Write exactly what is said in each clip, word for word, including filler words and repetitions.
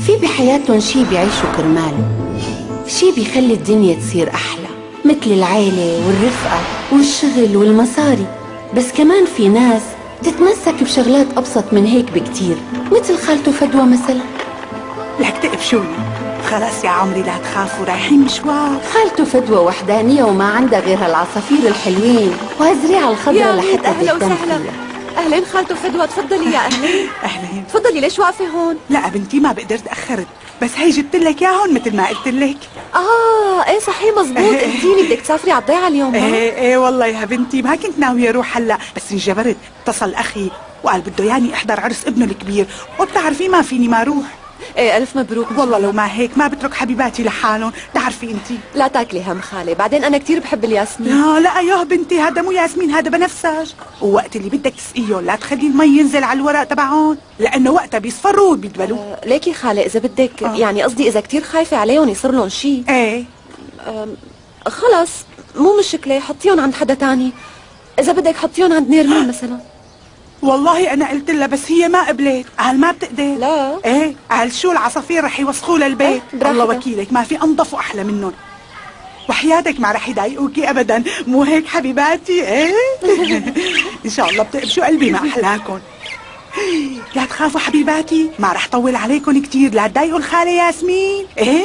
في بحياتهم شي بيعيشوا كرماله، شي بيخلي الدنيا تصير أحلى، مثل العيلة والرفقة والشغل والمصاري. بس كمان في ناس تتمسك بشغلات أبسط من هيك بكتير، مثل خالته فدوى مثلا. لك تقفشوني، خلاص يا عمري لا تخافوا، رايحين مشوار. خالته فدوى وحدانية وما عندها غير هالعصافير الحلوين وهالزريعة الخضراء لحتى أهلا تهتم وسهلا. فيها. أهلين خالته فدوى، تفضلي يا أهلين. أهلين. تفضلي، ليش واقفة هون؟ لا بنتي ما بقدر تأخرت، بس هي جبت لك اياهم مثل ما قلت لك. آه إيه صحيح مزبوط، قلتيلي بدك تسافري على الضيعة اليوم. ايه ايه والله يا بنتي ما كنت ناوية اروح هلا، بس انجبرت. اتصل أخي وقال بده ياني احضر عرس ابنه الكبير، وبتعرفي ما فيني ما اروح. إيه ألف مبروك. والله لو ما هيك ما بترك حبيباتي لحالهم، تعرفي انتي. لا تاكلي هم خالي، بعدين أنا كتير بحب الياسمين. لا لا يا بنتي هذا مو ياسمين، هذا بنفسج. ووقت اللي بدك تسقيهم لا تخلي المي ينزل على الورق تبعهم، لأنه وقتها بيصفروا وبيدبلوا. آه ليكي خالي إذا بدك آه. يعني قصدي إذا كتير خايفة عليهم يصير لهم شيء. ايه آه خلص مو مشكلة، حطيهم عند حدا تاني. إذا بدك حطيهم عند نيرمين مثلا. والله انا قلت لها بس هي ما قبلت، قال ما بتقدر. لا ايه قال شو العصافير رح يوسخوا للبيت. إيه الله وكيلك ما في انظف واحلى منهم، وحياتك ما رح يضايقوكي ابدا، مو هيك حبيباتي؟ ايه ان شاء الله بتقبشوا قلبي ما احلاكم. لا تخافوا حبيباتي، ما رح طول عليكم كتير، لا تضايقوا الخالة ياسمين. ايه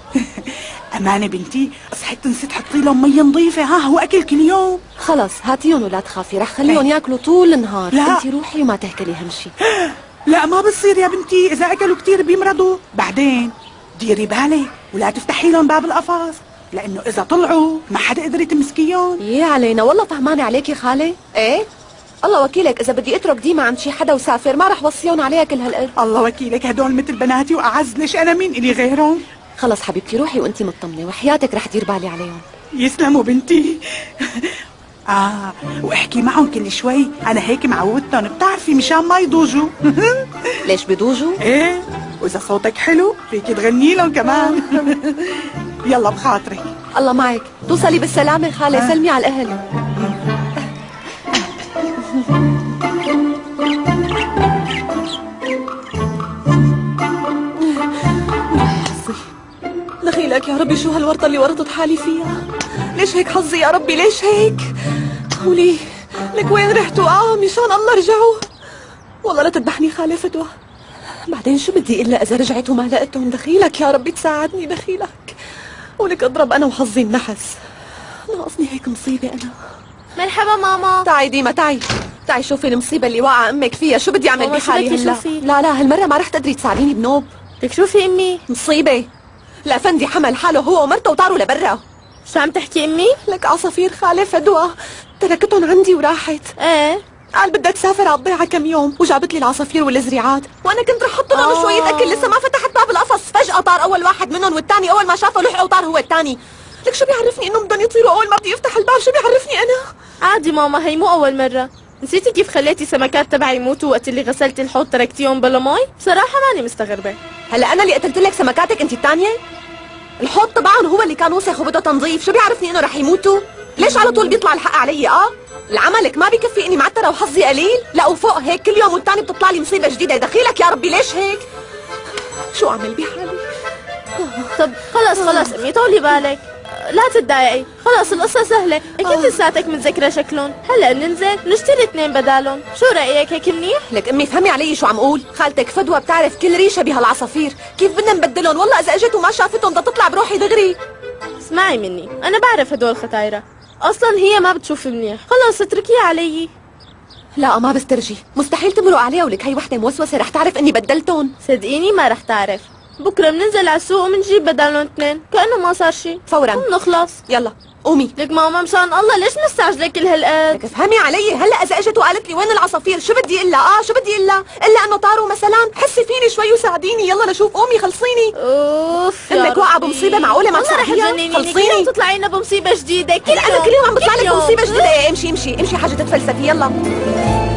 امانه بنتي، صحيت نسيت حطي لهم مي نظيفه، ها هو اكل كل يوم. خلص هاتيهم ولا تخافي، رح خليهم ياكلوا طول النهار. لا. انتي روحي وما تهكلي هم شي. لا ما بصير يا بنتي، اذا اكلوا كتير بيمرضوا. بعدين ديري بالك ولا تفتحي لهم باب القفص، لانه اذا طلعوا ما حدا قدر يتمسكيهم. يا علينا والله فهمانة عليكي خالي. ايه الله وكيلك، اذا بدي اترك ديما عند شي حدا وسافر ما رح وصيهم عليها كل هالقد. الله وكيلك هدول مثل بناتي واعز، ليش انا مين الي غيرهم؟ خلص حبيبتي روحي وانتي مطمنة، وحياتك رح دير بالي عليهم. يسلموا بنتي. اه واحكي معهم كل شوي، انا هيك معودتهم بتعرفي مشان ما يضوجوا. ليش بيضوجوا؟ ايه واذا صوتك حلو فيك تغني لهم كمان. يلا بخاطرك. الله معك، توصلي بالسلامة خالي. آه. سلمي على الاهل. دخيلك يا ربي، شو هالورطة اللي ورطت حالي فيها؟ ليش هيك حظي يا ربي، ليش هيك؟ قولي لك وين رحتوا؟ اه مشان الله رجعوا. والله لا تذبحني خالي فدوى، بعدين شو بدي الا اذا رجعت وما لقيتهم. دخيلك يا ربي تساعدني، دخيلك. ولك اضرب انا وحظي النحس، ناقصني هيك مصيبة انا. مرحبا ماما. تعي ديما تعي تعي شوفي المصيبة اللي واقعة امك فيها، شو بدي اعمل ماما شو بحالي بدك هلا؟ تشوفي؟ لا لا هالمرة ما رح تقدري تساعديني بنوب. بدك شوفي امي؟ مصيبة. الافندي حمل حاله هو ومرته وطاروا لبرا. شو عم تحكي امي؟ لك عصافير خالي فدوى تركتهم عندي وراحت. ايه قال بدها تسافر على الضيعة كم يوم، وجابت لي العصافير والزريعات، وانا كنت رح احط لهم آه. شوية اكل، لسه ما فتحت باب القفص، فجأة طار اول واحد منهم، والثاني اول ما شافه لحقه وطار هو الثاني. لك شو بيعرفني انهم بدهم يطيروا اول ما بدي افتح الباب؟ شو بيعرفني انا؟ عادي ماما، هي مو اول مرة. نسيتي كيف خليتي سمكات تبعي يموتوا وقت اللي غسلتي الحوض تركتيهم بلا مي؟ بصراحة ماني مستغربة. هلا انا اللي قتلت لك سمكاتك انت الثانية؟ الحوض طبعا هو اللي كان وسخ وبده تنظيف، شو بيعرفني انه رح يموتوا؟ ليش على طول بيطلع الحق علي؟ اه العملك ما بكفي اني معترة وحظي قليل؟ لا وفوق هيك كل يوم والتاني بتطلع لي مصيبة جديدة. دخيلك يا ربي ليش هيك؟ شو اعمل بحالي؟ طب خلص خلص امي طولي بالك، لا تتضايقي، خلص القصة سهلة، اكيد لساتك متذكرة شكلهم. هلا ننزل نشتري اثنين بدالهم، شو رأيك هيك منيح؟ لك امي فهمي علي شو عم اقول، خالتك فدوى بتعرف كل ريشة بهالعصافير، كيف بدنا نبدلهم؟ والله اذا اجت وما شافتهم بدها تطلع بروحي دغري. اسمعي مني، انا بعرف هدول ختايرة، اصلا هي ما بتشوف منيح، خلص اتركيها علي. لا ما بسترجي، مستحيل تمرق عليها، ولك هي وحدة موسوسة رح تعرف اني بدلتهم. صدقيني ما رح تعرف، بكره بننزل على السوق وبنجيب بدالهم اثنين كأنه ما صار شيء فورا وبنخلص. يلا قومي. لك ماما مشان الله ليش مستعجلة كل هالقد؟ لك افهمي علي، هلا اذا اجت وقالت لي وين العصافير شو بدي الا؟ اه شو بدي الا؟ الا انه طاروا مثلا؟ حسي فيني شوي وساعديني، يلا لشوف قومي خلصيني. اوف امك واقعة بمصيبة، معقولة ما تساعديها؟ تساعديها؟ والله رح تجننيني، كل خلصيني. يوم تطلعي لنا بمصيبة جديدة، كل لا انا يوم كل يوم عم بطلع كل لك يوم. بمصيبة جديدة. ايه امشي امشي امشي حاجة تتفلسفي يلا.